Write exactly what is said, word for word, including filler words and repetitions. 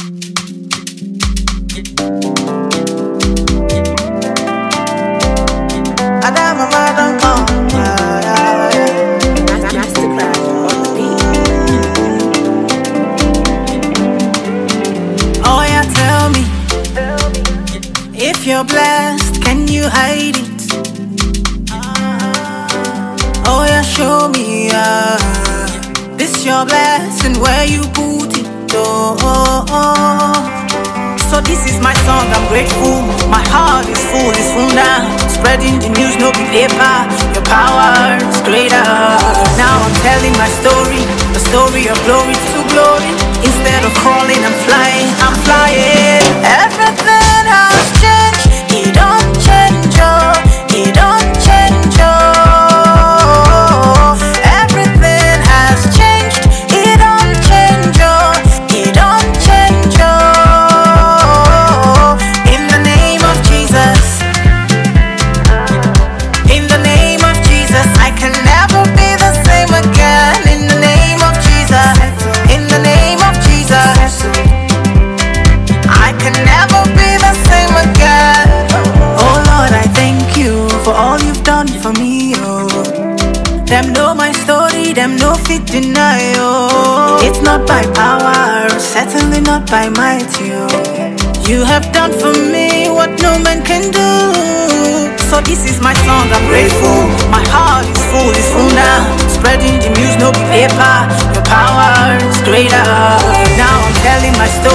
If you're blessed, can you hide it? Oh yeah, show me, uh, this your blessing, where you put it, oh, oh, oh. So this is my song, I'm grateful. My heart is full, it's full now. Spreading the news, no be paper. Your power is greater. Now I'm telling my story, a story of glory to glory. Instead of crawling, I'm flying, I'm flying. Everything has changed, it don't change, oh, it don't change, oh. Everything has changed, it don't change, oh, it don't change, oh. In the name of Jesus, in the name of Jesus, I can never be the same again. In the name of Jesus, in the name of Jesus, I can never be the same again. Oh Lord, I thank you for all you've done for me, oh. Them know my story, them no fit deny, oh. It's not by power, certainly not by might, oh. You have done for me what no man can do. So this is my song, I'm grateful. My heart is full, it's full now. Spreading the news, no paper. Your power is greater. Now I'm telling my story.